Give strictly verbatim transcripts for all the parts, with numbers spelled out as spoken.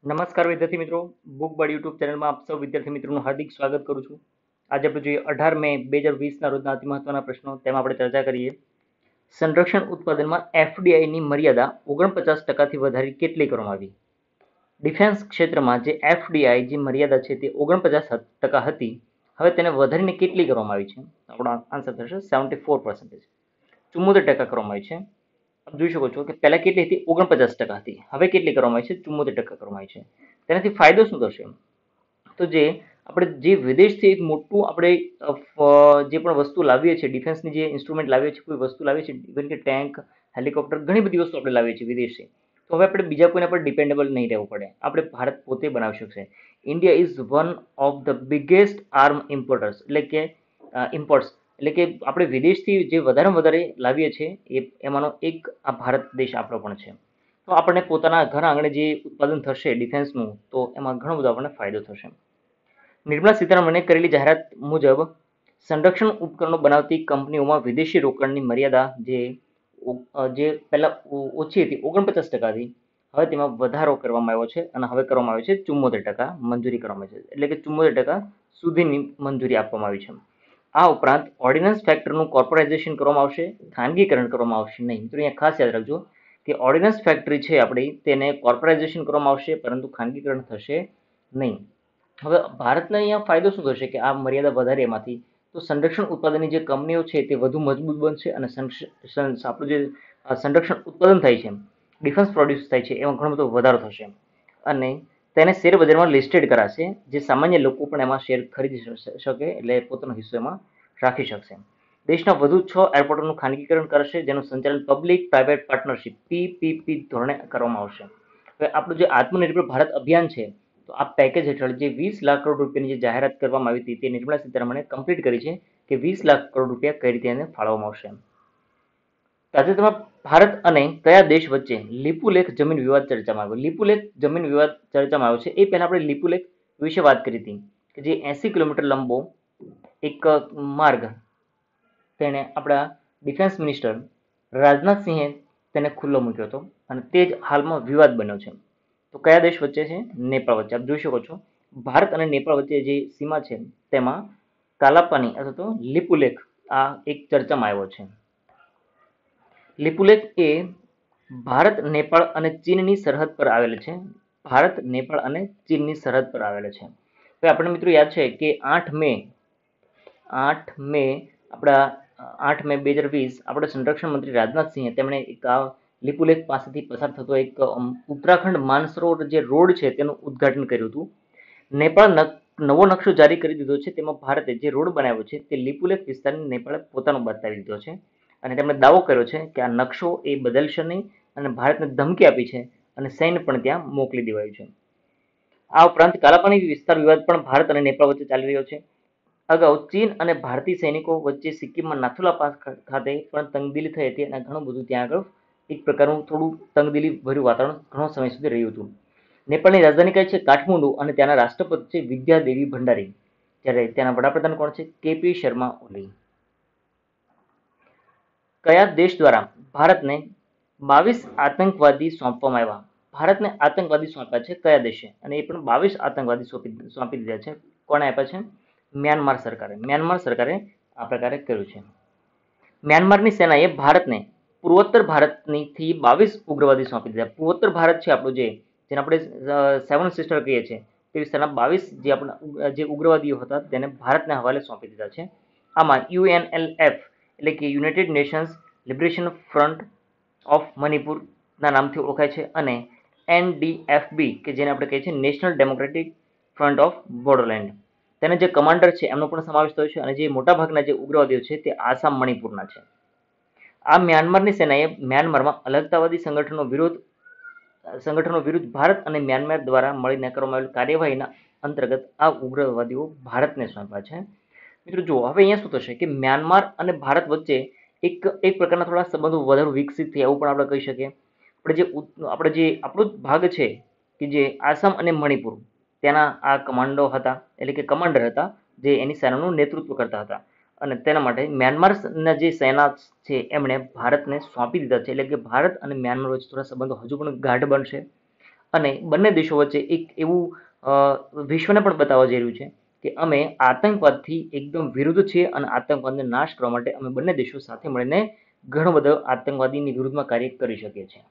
નમસ્કાર વિદ્યાર્થી મિત્રો, બુક બર્ડ યુટ્યુબ ચેનલમાં આપ સૌ વિદ્યાર્થી મિત્રોનું હાર્દિક સ્વાગત કરું છું. આજે આપણે જોઈએ અઢાર મે બે હજાર વીસના રોજના અતિ મહત્વના પ્રશ્નો, તેમાં આપણે ચર્ચા કરીએ. સંરક્ષણ ઉત્પાદનમાં એફડીઆઈની મર્યાદા ઓગણપચાસ ટકાથી વધારી કેટલી કરવામાં આવી? ડિફેન્સ ક્ષેત્રમાં જે એફડીઆઈ જે મર્યાદા છે તે ઓગણપચાસ ટકા હતી, હવે તેને વધારીને કેટલી કરવામાં આવી છે? આપણો આન્સર થશે સેવન્ટી ફોર પર્સન્ટેજ, ચુમ્મોતેર ટકા કરવામાં આવી છે. આપ જોઈ શકો છો કે પહેલા કેટલી હતી? ઓગણપચાસ ટકા હતી. હવે કેટલી કરવામાં આવી છે? ચુમ્મોતેર ટકા કરવામાં આવી છે. તેનાથી ફાયદો શું થશે? તો જે આપણે જે વિદેશથી એક મોટું આપણે જે પણ વસ્તુ લાવીએ છીએ, ડિફેન્સની જે ઇન્સ્ટ્રુમેન્ટ લાવીએ છીએ, કોઈ વસ્તુ લાવીએ છીએ, ઇવન કે ટેન્ક, હેલિકોપ્ટર, ઘણી બધી વસ્તુ આપણે લાવીએ છીએ વિદેશથી. તો હવે આપણે બીજા કોઈના પર ડિપેન્ડેબલ નહીં રહેવું પડે. આપણે ભારત પોતે બનાવી શકશે. India is one of the biggest arm importers, એટલે કે ઇમ્પોર્ટ્સ, એટલે કે આપણે વિદેશથી જે વધારેમાં વધારે લાવીએ છીએ એ એમાંનો એક આ ભારત દેશ આપણો પણ છે. તો આપણને પોતાના ઘર આંગણે જે ઉત્પાદન થશે ડિફેન્સનું, તો એમાં ઘણો બધો આપણને ફાયદો થશે. નિર્મલા સીતારમણે કરેલી જાહેરાત મુજબ સંરક્ષણ ઉપકરણો બનાવતી કંપનીઓમાં વિદેશી રોકાણની મર્યાદા જે જે પહેલા ઓછી હતી, ઓગણપચાસ ટકા હતી, હવે તેમાં વધારો કરવામાં આવ્યો છે અને હવે કરવામાં આવ્યો છે ચુમ્મોતેર ટકા મંજૂરી કરવામાં આવી છે, એટલે કે ચુમ્મોતેર ટકા સુધીની મંજૂરી આપવામાં આવી છે. આ ઉપરાંત ઓર્ડિનન્સ ફેક્ટરનું કોર્પોરાઇઝેશન કરવામાં આવશે, ખાનગીકરણ કરવામાં આવશે નહીં. તો અહીંયા ખાસ યાદ રાખજો કે ઓર્ડિનન્સ ફેક્ટરી છે આપણી, તેને કોર્પોરાઇઝેશન કરવામાં આવશે, પરંતુ ખાનગીકરણ થશે નહીં. હવે ભારતને અહીંયા ફાયદો શું થશે કે આ મર્યાદા વધારે એમાંથી? તો સંરક્ષણ ઉત્પાદનની જે કંપનીઓ છે તે વધુ મજબૂત બનશે અને આપણું જે સંરક્ષણ ઉત્પાદન થાય છે, ડિફેન્સ પ્રોડ્યુસ થાય છે, એમાં ઘણો બધો વધારો થશે અને તેને શેર બજારમાં લિસ્ટેડ કરાશે, જે સામાન્ય લોકો પણ એમાં શેર ખરીદી શકે, એટલે પોતાનો હિસ્સો એમાં રાખી શકશે. દેશના વધુ છ એરપોર્ટોનું ખાનગીકરણ કરશે, જેનું સંચાલન પબ્લિક પ્રાઇવેટ પાર્ટનરશિપ પીપીપી ધોરણે કરવામાં આવશે. હવે આપણું જે આત્મનિર્ભર ભારત અભિયાન છે, તો આ પેકેજ હેઠળ જે વીસ લાખ કરોડ રૂપિયાની જે જાહેરાત કરવામાં આવી હતી, તે નિર્મલા સીતારમણે કમ્પ્લીટ કરી છે કે વીસ લાખ કરોડ રૂપિયા કઈ રીતે એને ફાળવવામાં આવશે. તાજેતરમાં ભારત અને કયા દેશ વચ્ચે લિપુલેખ જમીન વિવાદ ચર્ચામાં આવ્યો? લિપુલેખ જમીન વિવાદ ચર્ચામાં આવ્યો છે. એ પહેલા આપણે લિપુલેખ વિશે વાત કરી હતી કે જે એસી કિલોમીટર લંબો એક માર્ગ તેને આપણા ડિફેન્સ મિનિસ્ટર રાજનાથસિંહે તેને ખુલ્લો મૂક્યો હતો અને તે જ હાલમાં વિવાદ બન્યો છે. તો કયા દેશ વચ્ચે છે? નેપાળ વચ્ચે. આપ જોઈ શકો છો ભારત અને નેપાળ વચ્ચે જે સીમા છે તેમાં કાલાપાની અથવા તો લિપુલેખ આ એક ચર્ચામાં આવ્યો છે. લિપુલેખ એ ભારત, નેપાળ અને ચીનની સરહદ પર આવેલ છે. ભારત, નેપાળ અને ચીનની સરહદ પર આવેલ છે. હવે આપણને મિત્રો યાદ છે કે આઠ મે આઠ મે આપણા આઠ મે બે હજાર વીસ આપણે સંરક્ષણ મંત્રી રાજનાથસિંહે તેમણે એક આ લિપુલેખ પાસેથી પસાર થતો એક ઉત્તરાખંડ માનસરોવર જે રોડ છે તેનું ઉદ્ઘાટન કર્યું હતું. નેપાળ નવો નકશો જારી કરી દીધો છે, તેમાં ભારતે જે રોડ બનાવ્યો છે તે લિપુલેખ વિસ્તારને નેપાળે પોતાનો બતાવી દીધો છે અને તેમણે દાવો કર્યો છે કે આ નકશો એ બદલશે નહીં અને ભારતને ધમકી આપી છે અને સૈન્ય પણ ત્યાં મોકલી દેવાયું છે. આ ઉપરાંત કાલાપાની વિસ્તાર વિવાદ પણ ભારત અને નેપાળ વચ્ચે ચાલી રહ્યો છે. અગાઉ ચીન અને ભારતીય સૈનિકો વચ્ચે સિક્કિમમાં નાથુલા પાસ ખાતે પણ તંગદિલી થઈ હતી અને ઘણું બધું ત્યાં આગળ એક પ્રકારનું થોડું તંગદિલી ભર્યું વાતાવરણ ઘણો સમય સુધી રહ્યું હતું. નેપાળની રાજધાની કઈ છે? કાઠમંડુ, અને ત્યાંના રાષ્ટ્રપતિ છે વિદ્યાદેવી ભંડારી, જ્યારે ત્યાંના વડાપ્રધાન કોણ છે? કેપી શર્મા ઓલી. કયા દેશ દ્વારા ભારતને બાવીસ આતંકવાદી સોંપવામાં આવ્યા? ભારતને આતંકવાદી સોંપ્યા છે કયા દેશે? અને એ પણ બાવીસ આતંકવાદી સોંપી સોંપી દીધા છે. કોણે આપ્યા છે? મ્યાનમાર સરકારે. મ્યાનમાર સરકારે આ પ્રકારે કર્યું છે. મ્યાનમારની સેનાએ ભારતને પૂર્વોત્તર ભારતની થી બાવીસ ઉગ્રવાદી સોંપી દીધા. પૂર્વોત્તર ભારત છે આપણું, જે જેને આપણે સેવન સિસ્ટર કહીએ છીએ, તે વિસ્તારના બાવીસ જે આપણા જે ઉગ્રવાદીઓ હતા તેને ભારતના હવાલે સોંપી દીધા છે. આમાં યુએનએલએફ એટલે કે United Nations Liberation Front of મણિપુરના નામથી ઓળખાય છે અને એનડીએફબી કે જેને આપણે કહીએ છીએ National Democratic Front of Bodoland, તેના જે કમાન્ડર છે એમનો પણ સમાવેશ થયો છે અને જે મોટાભાગના જે ઉગ્રવાદીઓ છે તે આસામ, મણિપુરના છે. આ મ્યાનમારની સેનાએ મ્યાનમારમાં અલગતાવાદી સંગઠનો વિરોધ સંગઠનો વિરુદ્ધ ભારત અને મ્યાનમાર દ્વારા મળીને કરવામાં આવેલ કાર્યવાહીના અંતર્ગત આ ઉગ્રવાદીઓ ભારતને સોંપ્યા છે. મિત્રો જુઓ, હવે અહીંયા શું થશે કે મ્યાનમાર અને ભારત વચ્ચે એક એક પ્રકારના થોડા સંબંધો વધારે વિકસિત થયા એવું પણ આપણે કહી શકીએ. આપણે જે આપણે જે આપણો જ ભાગ છે કે જે આસામ અને મણિપુર, ત્યાંના આ કમાન્ડો હતા, એટલે કે કમાન્ડર હતા, જે એની સેનાનું નેતૃત્વ કરતા હતા અને તેના માટે મ્યાનમારના જે સેના છે એમણે ભારતને સોંપી દીધા છે. એટલે કે ભારત અને મ્યાનમાર વચ્ચે થોડા સંબંધો હજુ પણ ગાઢ બનશે અને બંને દેશો વચ્ચે એક એવું અ, વિશ્વને પણ બતાવવા જઈ રહ્યું છે કે અમે આતંકવાદથી એકદમ વિરુદ્ધ છીએ અને આતંકવાદને નાશ કરવા માટે અમે બંને દેશો સાથે મળીને ઘણો બધો આતંકવાદીની વિરુદ્ધમાં કાર્ય કરી શકીએ છીએ.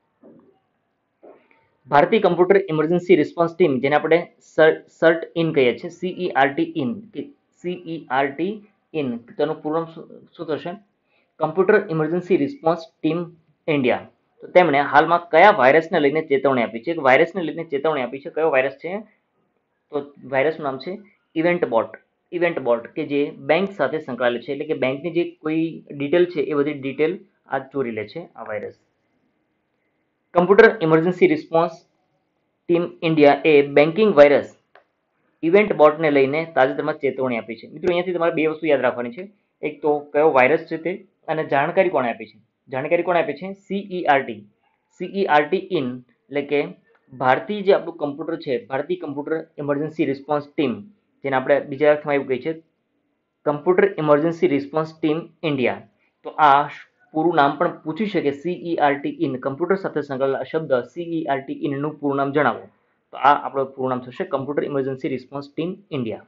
ભારતીય કમ્પ્યુટર ઇમરજન્સી રિસ્પોન્સ ટીમ, જેને આપણે સર્ટ ઇન કહીએ છીએ, સીઈઆરટી ઇન કે સીઈઆરટી ઇન, તેનું પૂર્ણ શું થશે? Computer Emergency Response Team India. તો તેમણે હાલમાં કયા વાયરસને લઈને ચેતવણી આપી છે? એક વાયરસને લઈને ચેતવણી આપી છે. કયો વાયરસ છે? તો વાયરસનું નામ છે ઇવેન્ટ બોટ. ઇવેન્ટ બોટ કે જે બેંક સાથે સંકળાયેલ છે, એટલે કે બેંકની જે કોઈ ડિટેલ છે એ બધી ડિટેલ આ ચોરી લે છે આ virus. Computer Emergency Response Team India એ બેન્કિંગ વાયરસ ઇવેન્ટ બોટને લઈને તાજેતરમાં ચેતવણી આપી છે. મિત્રો, અહીંયાથી તમારે બે વસ્તુ યાદ રાખવાની છે. એક તો કયો વાયરસ છે તે, અને જાણકારી કોણે આપી છે. જાણકારી કોણે આપી છે? સીઈઆરટી. સીઈઆરટી ઇન એટલે કે ભારતીય જે આપણું કમ્પ્યુટર છે, ભારતીય કમ્પ્યુટર ઇમરજન્સી રિસ્પોન્સ ટીમ, જેને આપણે બીજા અર્થમાં એવું કહીએ છીએ Computer Emergency Response Team India. તો આ પૂરું નામ પણ પૂછી શકે, સીઈઆરટી ઇન, કમ્પ્યુટર સાથે સંકળાયેલા શબ્દ સીઈઆરટી ઇન નું પૂરું નામ જણાવો. તો આ આપણું પૂરું નામ થશે Computer Emergency Response Team India.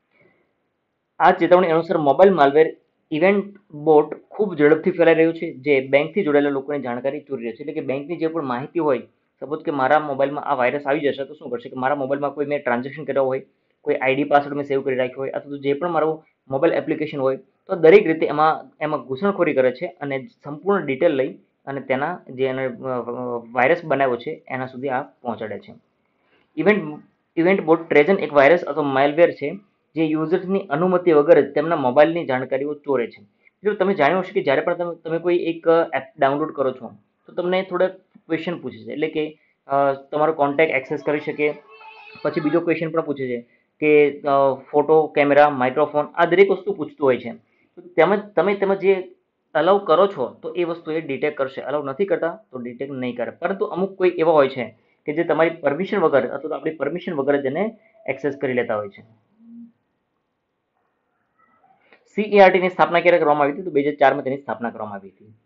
આ ચેતવણી અનુસાર મોબાઈલ માલવેર ઇવેન્ટ બોટ ખૂબ ઝડપથી ફેલાઈ રહ્યું છે, જે બેંકથી જોડાયેલા લોકોની જાણકારી ચોરી રહ્યું છે. એટલે કે બેંકની જે પણ માહિતી હોય, સપોઝ કે મારા મોબાઈલમાં આ વાયરસ આવી જશે તો શું કરશે કે મારા મોબાઈલમાં કોઈ મેં ટ્રાન્ઝેક્શન કર્યા હોય, કોઈ આઈડી પાસવર્ડ મેં સેવ કરી રાખ્યો હોય, અથવા તો જે પણ મારું મોબાઈલ એપ્લિકેશન હોય, તો દરેક રીતે એમાં એમાં ઘૂસણખોરી કરે છે અને સંપૂર્ણ ડિટેલ લઈ અને તેના જે એને વાયરસ બનાવ્યો છે એના સુધી આ પહોંચાડે છે. ઇવેન્ટ ઇવેન્ટ બોટ ટ્રેજન એક વાયરસ અથવા માલવેર છે જે યુઝર્સની અનુમતિ વગર જ તેમના મોબાઈલની જાણકારીઓ ચોરે છે. જો તમે જાણ્યું હશે કે જ્યારે પણ તમે તમે કોઈ એક એપ ડાઉનલોડ કરો છો તો તમને થોડા ક્વેશ્ચન પૂછે છે, એટલે કે તમારો કોન્ટેક્ટ એક્સેસ કરી શકે. પછી બીજો ક્વેશ્ચન પણ પૂછે છે કે ફોટો, કેમેરા, માઇક્રોફોન, આ દરેક વસ્તુ પૂછતું હોય છે. તેમજ તમે તેમાં જે અલાઉ કરો છો તો એ વસ્તુ એ ડિટેક્ટ કરશે, અલાઉ નથી કરતા તો ડિટેક્ટ નહીં કરે. પરંતુ અમુક કોઈ એવા હોય છે કે જે તમારી પરમિશન વગર અથવા તો આપણી પરમિશન વગર જ એને એક્સેસ કરી લેતા હોય છે. સીઈઆરટીની સ્થાપના ક્યારે કરવામાં આવી હતી? તો બે હજાર ચારમાં તેની સ્થાપના કરવામાં આવી હતી.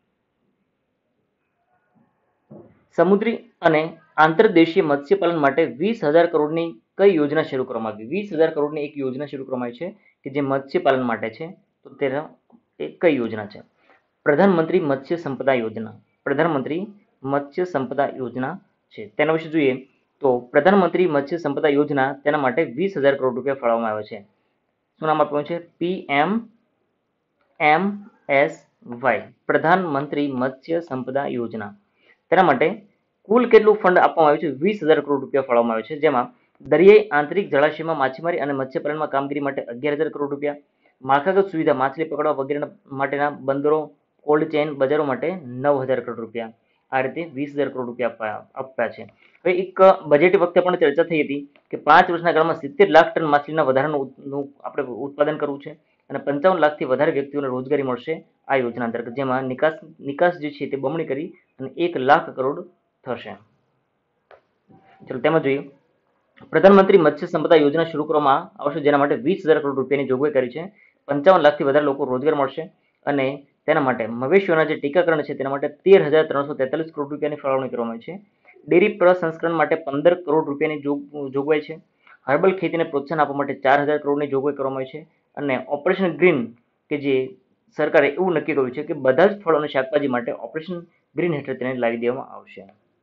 સમુદ્રી અને આંતરદેશીય મત્સ્યપાલન માટે વીસ હજાર કરોડની કઈ યોજના શરૂ કરવામાં આવી? વીસ હજાર કરોડની એક યોજના શરૂ કરવામાં આવી છે કે જે મત્સ્યપાલન માટે છે. તો તેના એ કઈ યોજના છે? પ્રધાનમંત્રી મત્સ્ય સંપદા યોજના. પ્રધાનમંત્રી મત્સ્ય સંપદા યોજના છે. તેના વિશે જોઈએ તો પ્રધાનમંત્રી મત્સ્ય સંપદા યોજના, તેના માટે વીસ હજાર કરોડ રૂપિયા ફાળવવામાં આવ્યા છે. શું નામ આપ્યું છે? પીએમ એમ એસ વાય, પ્રધાનમંત્રી મત્સ્ય સંપદા યોજના. તેના માટે કુલ કેટલું ફંડ આપવામાં આવ્યું છે? વીસ હજાર કરોડ રૂપિયા ફાળવવામાં આવ્યું છે, જેમાં દરિયાઈ આંતરિક જળાશયમાં માછીમારી અને મત્સ્યપાલનમાં કામગીરી માટે અગિયાર હજાર કરોડ રૂપિયા, માળખાગત સુવિધા, માછલી પકડવા વગેરે માટેના બંદરો, કોલ્ડ ચેઇન બજારો માટે નવ હજાર કરોડ રૂપિયા. આ રીતે વીસ હજાર કરોડ રૂપિયા આપ્યા છે. હવે એક બજેટ વખતે પણ ચર્ચા થઈ હતી કે પાંચ વર્ષના ગાળામાં સિત્તેર લાખ ટન માછલીના વધારાનું આપણે ઉત્પાદન કરવું છે અને પંચાવન લાખથી વધારે વ્યક્તિઓને રોજગારી મળશે આ યોજના અંતર્ગત, જેમાં નિકાસ નિકાસ જે છે તે બમણી કરી અને એક લાખ કરોડ થશે. ચલો તેમાં જોઈએ, પ્રધાનમંત્રી મત્સ્ય સંપદા યોજના શરૂ કરવામાં આવશે, જેના માટે વીસ હજાર કરોડ રૂપિયાની જોગવાઈ કરી છે. પંચાવન લાખથી વધારે લોકો રોજગાર મળશે અને તેના માટે મવેશીઓના જે ટીકાકરણ છે તેના માટે તેર હજાર ત્રણસો તેતાલીસ કરોડ રૂપિયાની ફાળવણી કરવામાં આવી છે. ડેરી પ્રસંસ્કરણ માટે પંદર કરોડ રૂપિયાની જોગવાઈ છે. હર્બલ ખેતીને પ્રોત્સાહન આપવા માટે ચાર હજાર કરોડની જોગવાઈ કરવામાં આવી છે. અને ઓપરેશન ગ્રીન કે જે સરકારે એવું નક્કી કર્યું છે કે બધા જ ફળ અને શાકભાજી માટે ઓપરેશન ગ્રીન હેઠળ તેને લાવી દેવામાં આવશે.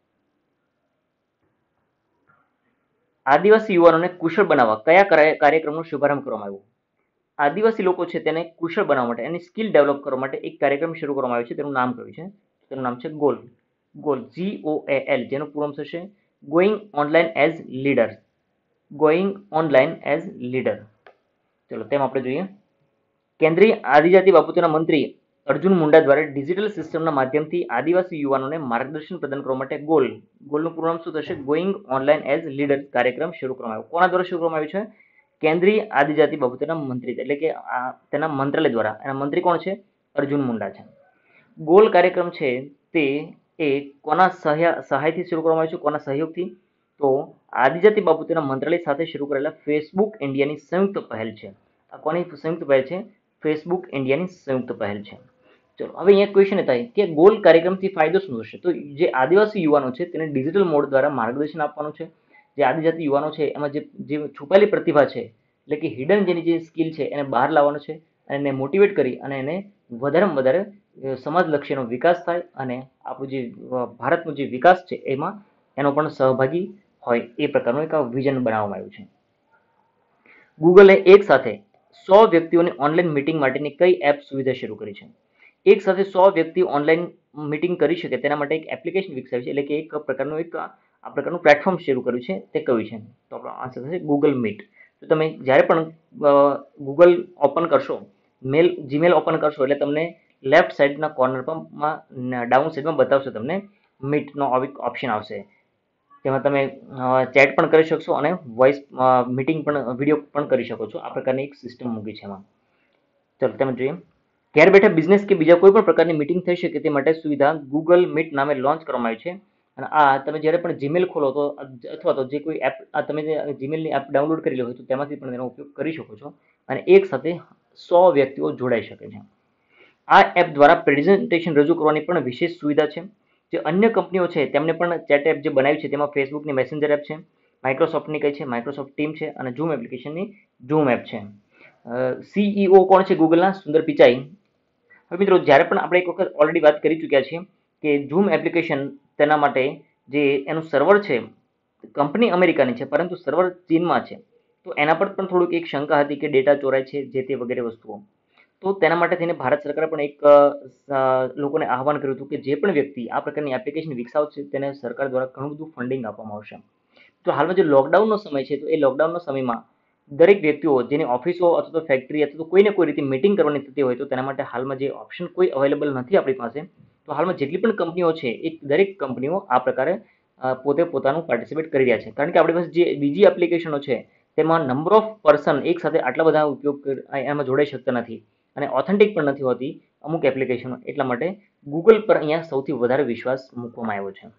આદિવાસી યુવાનોને કુશળ બનાવવા કયા કાર્યક્રમનો શુભારંભ કરવામાં આવ્યો? આદિવાસી લોકો છે તેને કુશળ બનાવવા માટે, એની સ્કિલ ડેવલપ કરવા માટે એક કાર્યક્રમ શરૂ કરવામાં આવ્યો છે. તેનું નામ કયું છે? તેનું નામ છે goal. Goal, G O A L, જેનું પૂરું થશે going online as leader. Going online as leader. ચલો તેમ આપણે જોઈએ, કેન્દ્રીય આદિજાતિ બાબતોના મંત્રી અર્જુન મુંડા દ્વારા ડિજિટલ સિસ્ટમના માધ્યમથી આદિવાસી યુવાનોને માર્ગદર્શન પ્રદાન કરવા માટે ગોલ ગોલનું પૂરું નામ શું થશે? ગોઈંગ ઓનલાઈન એઝ લીડર કાર્યક્રમ શરૂ કરવામાં આવ્યો. કોના દ્વારા શરૂ કરવામાં આવ્યું છે? કેન્દ્રીય આદિજાતિ બાબતોના મંત્રી, એટલે કે તેના મંત્રાલય દ્વારા. એના મંત્રી કોણ છે? અર્જુન મુંડા છે. ગોલ કાર્યક્રમ છે તે એ કોના સહાયથી શરૂ કરવામાં આવ્યું છે? કોના સહયોગથી? તો આદિજાતિ બાબતોના મંત્રાલય સાથે શરૂ કરેલા ફેસબુક ઇન્ડિયાની સંયુક્ત પહેલ છે. આ કોની સંયુક્ત પહેલ છે? ફેસબુક ઇન્ડિયાની સંયુક્ત પહેલ છે. ચલો હવે અહીંયા ક્વેશ્ચન એ થાય કે ગોલ કાર્યક્રમથી ફાયદો શું થશે? તો જે આદિવાસી યુવાનો છે તેને ડિજિટલ મોડ દ્વારા માર્ગદર્શન આપવાનું છે. જે આદિજાતિ યુવાનો છે એમાં જે જે છુપાયેલી પ્રતિભા છે એટલે કે હિડન જેની જે સ્કિલ છે એને બહાર લાવવાનું છે અને એને મોટિવેટ કરી અને એને વધારેમાં વધારે સમાજલક્ષીનો વિકાસ થાય અને આપણું જે ભારતનો જે વિકાસ છે એમાં એનો પણ સહભાગી હોય એ પ્રકારનું એક વિઝન બનાવવામાં આવ્યું છે. ગૂગલે એક સાથે સો વ્યક્તિઓની ઓનલાઈન મીટિંગ માટેની કઈ એપ સુવિધા શરૂ કરી છે? એક સાથે સો વ્યક્તિ ઓનલાઈન મીટિંગ કરી શકે તેના માટે એક એપ્લિકેશન વિકસાવી છે એટલે કે એક પ્રકારનું એક આ પ્રકારનું પ્લેટફોર્મ શરૂ કર્યું છે તે કયું છે? તો આપણો આન્સર થશે ગૂગલ મીટ. તો તમે જ્યારે પણ ગૂગલ ઓપન કરશો, મેલ જીમેલ ઓપન કરશો એટલે તમને લેફ્ટ સાઈડના કોર્નર પર ડાઉન સાઈડમાં બતાવશે તમને મીટનો ઓપ્શન આવશે. તેમાં તમે ચેટ પણ કરી શકશો અને વોઇસ મીટિંગ પણ વિડીયો પણ કરી શકો છો. આ પ્રકારની એક સિસ્ટમ મૂકી છે એમાં. ચલો તમે જોઈએ ઘેર બેઠા બિઝનેસ કે બીજા કોઈ પણ પ્રકારની મીટિંગ થઈ શકે તે માટે સુવિધા ગૂગલ મીટ નામે લોન્ચ કરવામાં આવી છે. અને આ તમે જ્યારે પણ જીમેલ ખોલો તો અથવા તો જે કોઈ એપ આ તમે જે જીમેલની એપ ડાઉનલોડ કરેલી હોય તો તેમાંથી પણ તેનો ઉપયોગ કરી શકો છો અને એક સાથે સો વ્યક્તિઓ જોડાઈ શકે છે. આ એપ દ્વારા પ્રેઝન્ટેશન રજૂ કરવાની પણ વિશેષ સુવિધા છે. જે અન્ય કંપનીઓ છે તેમને પણ ચેટ એપ જે બનાવી છે તેમાં ફેસબુકની મેસેન્જર એપ છે, માઇક્રોસોફ્ટની કઈ છે માઇક્રોસોફ્ટ ટીમ છે અને ઝૂમ એપ્લિકેશનની ઝૂમ એપ છે. સીઈઓ કોણ છે ગૂગલના? સુંદર પિચાઈ. હવે મિત્રો જ્યારે પણ આપણે એક વખત ઓલરેડી વાત કરી ચૂક્યા છીએ કે ઝૂમ એપ્લિકેશન તેના માટે જે એનું સર્વર છે કંપની અમેરિકાની છે પરંતુ સર્વર ચીનમાં છે. તો એના પર પણ થોડુંક એક શંકા હતી કે ડેટા ચોરાય છે જે તે વગેરે વસ્તુઓ. તો તેના માટે થઈને ભારત સરકારે પણ એક લોકોને આહવાન કર્યું હતું કે જે પણ વ્યક્તિ આ પ્રકારની એપ્લિકેશન વિકસાવશે તેને સરકાર દ્વારા ઘણું બધું ફંડિંગ આપવામાં આવશે. તો હાલમાં જે લોકડાઉનનો સમય છે તો એ લોકડાઉનના સમયમાં દરેક વ્યક્તિઓ જેની ઓફિસો અથવા તો ફેક્ટરી અથવા તો કોઈને કોઈ રીતે મીટિંગ કરવાની થતી હોય તો તેના માટે હાલમાં જે ઓપ્શન કોઈ અવેલેબલ નથી આપણી પાસે. તો હાલમાં જેટલી પણ કંપનીઓ છે એ દરેક કંપનીઓ આ પ્રકારે પોતે પોતાનું પાર્ટિસિપેટ કરી રહ્યા છે. કારણ કે આપણી પાસે જે બીજી એપ્લિકેશનો છે તેમાં નંબર ઓફ પર્સન એક સાથે આટલા બધા ઉપયોગ એમાં જોડાઈ શકતા નથી અને ઓથેન્ટિક પણ નથી હોતી અમુક એપ્લિકેશનો. એટલા માટે ગૂગલ પર અહીંયા સૌથી વધારે વિશ્વાસ મૂકવામાં આવ્યો છે.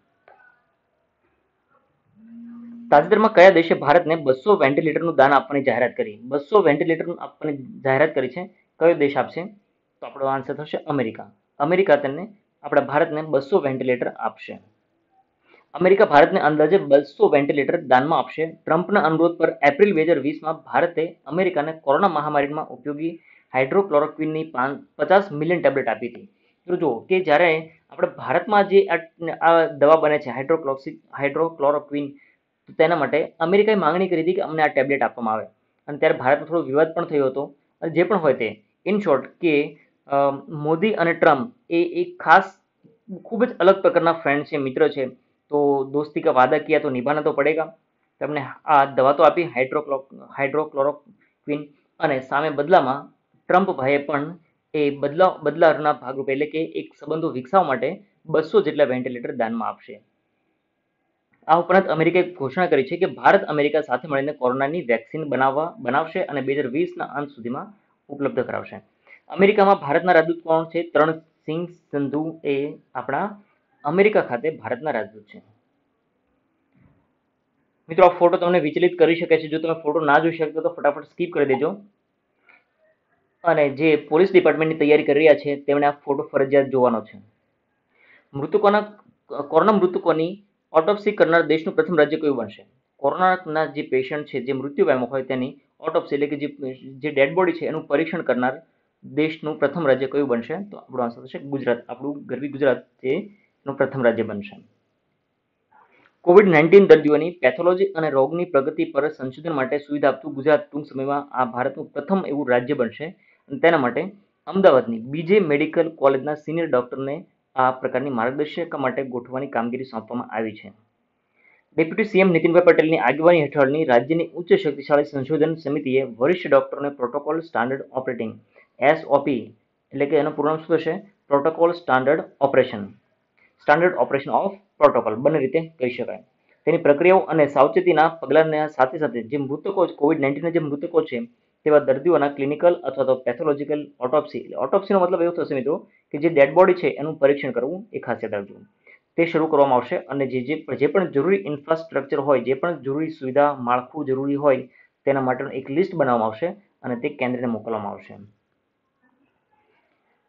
તાજેતરમાં કયા દેશે ભારતને બસો વેન્ટિલેટરનું દાન આપવાની જાહેરાત કરી? બસો વેન્ટિલેટર આપવાની જાહેરાત કરી છે. કયો દેશ આપશે? તો આપણો આન્સર થશે અમેરિકા. અમેરિકા તેને આપણા ભારતને બસો વેન્ટિલેટર આપશે. અમેરિકા ભારતને અંદાજે બસો વેન્ટિલેટર દાનમાં આપશે. ટ્રમ્પના અનુરોધ પર એપ્રિલ બે હજાર વીસમાં ભારતે અમેરિકાને કોરોના મહામારીમાં ઉપયોગી હાઇડ્રોક્લોરોક્વિનની પચાસ મિલિયન ટેબ્લેટ આપી હતી. તો જુઓ કે જ્યારે આપણે ભારતમાં જે આ દવા બને છે હાઇડ્રોક્લોક્સિક હાઇડ્રોક્લોરોક્વિન તો તેના માટે અમેરિકાએ માંગણી કરી હતી કે અમને આ ટેબ્લેટ આપવામાં આવે અને ત્યારે ભારતમાં થોડો વિવાદ પણ થયો હતો. અને જે પણ હોય તે ઇન શોર્ટ કે મોદી અને ટ્રમ્પ એ એક ખાસ ખૂબ જ અલગ પ્રકારના ફ્રેન્ડ છે, મિત્ર છે. તો દોસ્તી કા વાદા કિયા તો નિભાના તો પડેગા. તમને આ દવા તો આપી હાઇડ્રોક્લો હાઇડ્રોક્લોરોક્વિન અને સામે બદલામાં ટ્રમ્પ ભાઈએ પણ એ બદલાવ બદલાવના ભાગરૂપે એટલે કે એક સંબંધો વિકસાવવા માટે બસો જેટલા વેન્ટિલેટર દાનમાં આપશે. આ ઉપરાંત અમેરિકાએ ઘોષણા કરી છે કે ભારત અમેરિકા સાથે મળીને કોરોનાની વેક્સિન બનાવવા બનાવશે અને બે હજાર વીસના અંત સુધીમાં ઉપલબ્ધ કરાવશે. અમેરિકામાં ભારતના રાજદૂત કોણ છે? તરણસિંહ સંધુ એ આપણા અમેરિકા ખાતે ભારતના રાજદૂત છે. મિત્રો આ ફોટો તમને વિચલિત કરી શકે છે. જો તમે ફોટો ના જોઈ શકતો તો ફટાફટ સ્કીપ કરી દેજો. અને જે પોલીસ ડિપાર્ટમેન્ટની તૈયારી કરી રહ્યા છે તેમણે આ ફોટો ફરજિયાત જોવાનો છે. મૃતકોના કોરોના મૃતકોની ઓટોપ્સી કરનાર દેશનું પ્રથમ રાજ્ય કયું બનશે? કોરોનાના જે પેશન્ટ છે જે મૃત્યુ પામ્યો હોય તેની ઓટોપ્સી એટલે કે જે ડેડ બોડી છે એનું પરીક્ષણ કરનાર દેશનું પ્રથમ રાજ્ય કયું બનશે? તો આપણો આન્સર થશે ગુજરાત. આપણું ગરવી ગુજરાત જે નું પ્રથમ રાજ્ય બનશે. કોવિડ નાઇન્ટીન દર્દીઓની પેથોલોજી અને રોગની પ્રગતિ પર સંશોધન માટે સુવિધા આપતું ગુજરાત ટૂંક સમયમાં આ ભારતનું પ્રથમ એવું રાજ્ય બનશે અને તેના માટે અમદાવાદની બીજે મેડિકલ કોલેજના સિનિયર ડોક્ટરને આ પ્રકારની માર્ગદર્શિકા માટે ગોઠવવાની કામગીરી સોંપવામાં આવી છે. ડેપ્યુટી સીએમ નીતિનભાઈ પટેલની આગેવાની હેઠળની રાજ્યની ઉચ્ચ શક્તિશાળી સંશોધન સમિતિએ વરિષ્ઠ ડોક્ટરોને પ્રોટોકોલ સ્ટાન્ડર્ડ ઓપરેટિંગ એસઓપી એટલે કે એનો પૂર્ણ શું થશે? Protocol standard operation standard operation of protocol બંને રીતે કહી શકાય. તેની પ્રક્રિયાઓ અને સાવચેતીના પગલાંના સાથે સાથે જે મૃતકો કોવિડ નાઇન્ટીનના જે મૃતકો છે તેવા દર્દીઓના ક્લિનિકલ અથવા તો પેથોલોજીકલ ઓટોપ્સી ઓટોપ્સીનો મતલબ એવો થશે મિત્રો કે જે ડેડ બોડી છે એનું પરીક્ષણ કરવું એ ખાસ યાદ રાખજો. તે શરૂ કરવામાં આવશે અને જે જે જે પણ જરૂરી ઇન્ફ્રાસ્ટ્રક્ચર હોય જે પણ જરૂરી સુવિધા માળખું જરૂરી હોય તેના માટેનું એક લિસ્ટ બનાવવામાં આવશે અને તે કેન્દ્રને મોકલવામાં આવશે.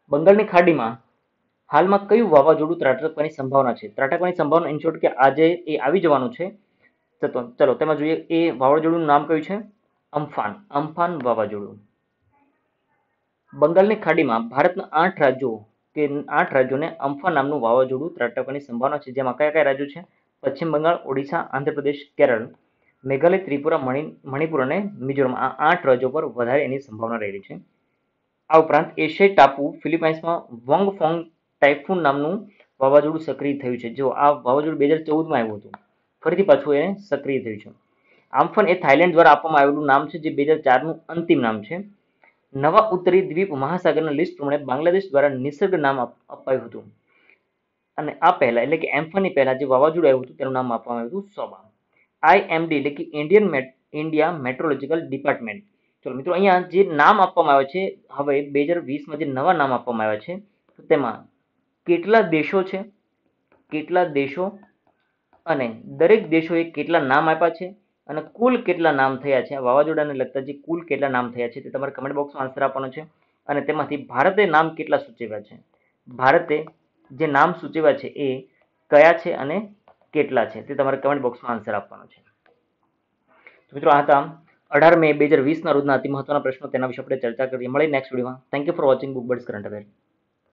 બંગાળની ખાડીમાં હાલમાં કયું વાવાઝોડું ત્રાટકવાની સંભાવના છે? ત્રાટકવાની સંભાવના ઇન શોર્ટ કે આજે એ આવી જવાનું છે. તો ચલો તેમાં જોઈએ એ વાવાઝોડુંનું નામ કયું છે? અમ્ફાન. અમ્ફાન વાવાઝોડું. બંગાળની ખાડીમાં ભારતના આઠ રાજ્યો કે આઠ રાજ્યોને અમ્ફાન નામનું વાવાઝોડું ત્રાટકવાની સંભાવના છે. જેમાં કયા કયા રાજ્યો છે? પશ્ચિમ બંગાળ, ઓડિશા, આંધ્રપ્રદેશ, કેરળ, મેઘાલય, ત્રિપુરા, મણિપુર અને મિઝોરમ. આ આઠ રાજ્યો પર વધારે એની સંભાવના રહેલી છે. આ ઉપરાંત એશિયાઈ ટાપુ ફિલિપાઇન્સમાં વંગ ફોંગ ટાઇફૂન નામનું વાવાઝોડું સક્રિય થયું છે. જો આ વાવાઝોડું બે હજાર ચૌદમાં આવ્યું હતું, ફરીથી પાછું એને સક્રિય થયું છે. આમ્ફાન એ થાઇલેન્ડ દ્વારા આપવામાં આવેલું નામ છે, જે બે હજાર ચારનું અંતિમ નામ છે. નવા ઉત્તરી દ્વીપ મહાસાગરના લિસ્ટ પ્રમાણે બાંગ્લાદેશ દ્વારા નિસર્ગ નામ અપાયું હતું. અને આ પહેલા એટલે કે એમ્ફાનની પહેલા જે વાવાઝોડું આવ્યું હતું તેનું નામ આપવામાં આવ્યું હતું સોબા. આઈએમડી એટલે કે ઇન્ડિયન ઇન્ડિયા મેટ્રોલોજીકલ ડિપાર્ટમેન્ટ. ચલો મિત્રો, અહીંયા જે નામ આપવામાં આવે છે હવે બે હજાર વીસમાં જે નવા નામ આપવામાં આવ્યા છે, તો તેમાં કેટલા દેશો છે, કેટલા દેશો અને દરેક દેશોએ કેટલા નામ આપ્યા છે અને કુલ કેટલા નામ થયા છે. વાવાઝોડાને લગતા જે કુલ કેટલા નામ થયા છે તે તમારે કમેન્ટ બોક્સમાં આન્સર આપવાનો છે. અને તેમાંથી ભારતે નામ કેટલા સૂચવ્યા છે, ભારતે જે નામ સૂચવ્યા છે એ કયા છે અને કેટલા છે તે તમારે કમેન્ટ બોક્સમાં આન્સર આપવાનો છે. તો મિત્રો, આ હતા અઢાર મે બે હજાર વીસના રોજના અતિ મહત્વના પ્રશ્નો. તેના વિશે આપણે ચર્ચા કરીએ. મળીએ નેક્સ્ટ વિડીયોમાં. Thank you for watching book birds current affair.